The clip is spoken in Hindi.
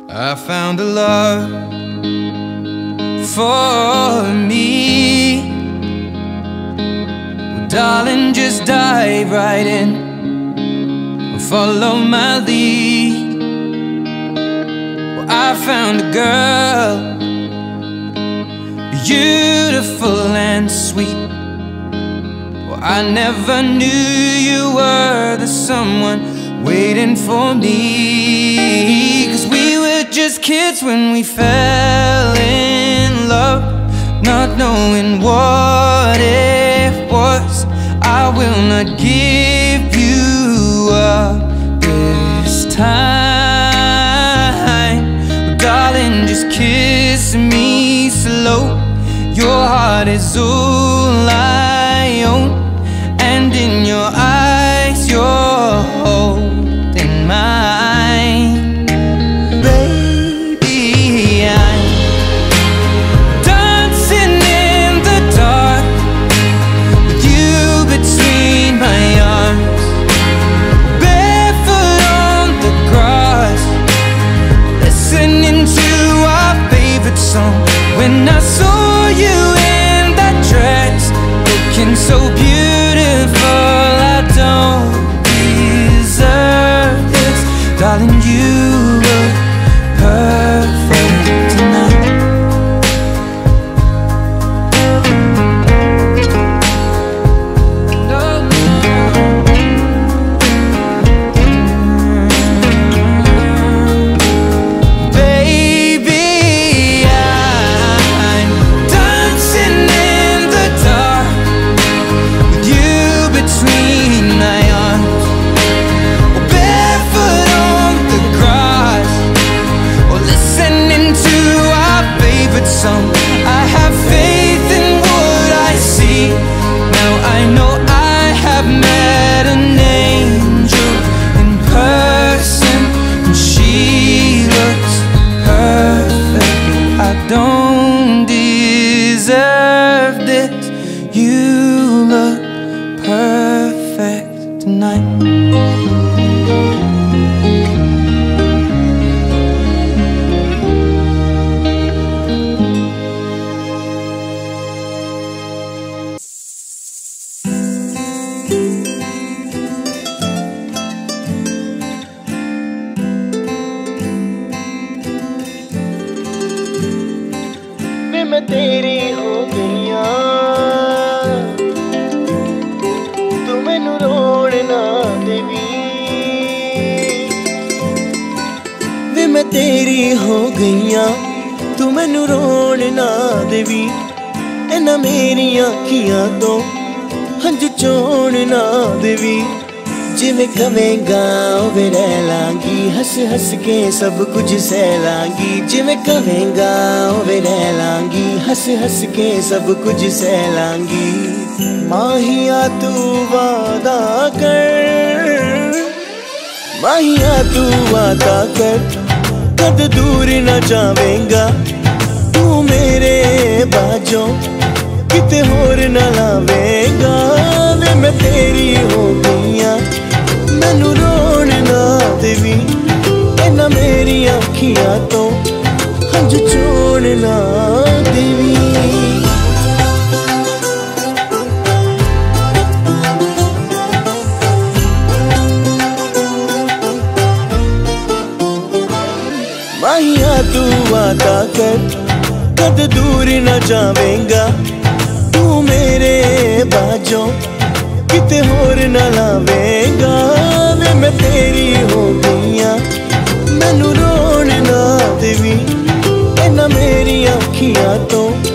I found a love for me. Well, darling, just dive right in, follow my lead. Well, I found a girl, beautiful and sweet. Well, I never knew you were the someone waiting for me. 'Cause we were just kids when we fell in love, not knowing what it was. I will not give you up this time. Well, darling, just kiss me slow. Your heart is all I own, and in your eyes you're holding mine. Baby, I'm dancing in the dark with you between my arms, barefoot on the grass, listening to our favorite song. When I saw you in that dress, looking so beautiful, I don't deserve this. Darling, you look perfect tonight. Baby, I'm dancing in the dark with you between my arms, barefoot on the grass, or listening to our favorite song. I have faith in what I see. Now I know I have met an angel in person, and she looks perfect. I don't deserve this. You look perfect tonight. वे मैं तेरी हो गईया, तू मैनू रोण ना देवी। वे मैं तेरी हो गईया, तू मैनू रोण ना देवी। इन्हां मेरियां अखियां तो हंझू चोण ना देवी। जिवें कवेंगा उवें रह लांगी, हस हस के सब कुछ सह लांगी। जिवें कवेंगा उवें रह लांगी, हस हस के सब कुछ सह लांगी। माहिया तू वादा कर, माहिया तू वादा कर, कद दूर न जावेंगा तू मेरे बाजों, किते होर न लावेंगा। वे मैं तेरी हो गईया, मैनू रोण ना देवी। इन्हां मेरियां अखियां तो हंझू चोण ना देवी। माहिया तू वादा कर, कद दूर न जावेंगा तू मेरे बाजों, किते होर न लावेंगा। वे मैं तेरी हो गईया, मैनू रोण ना देवी। इन्हां मेरियां अखियां तो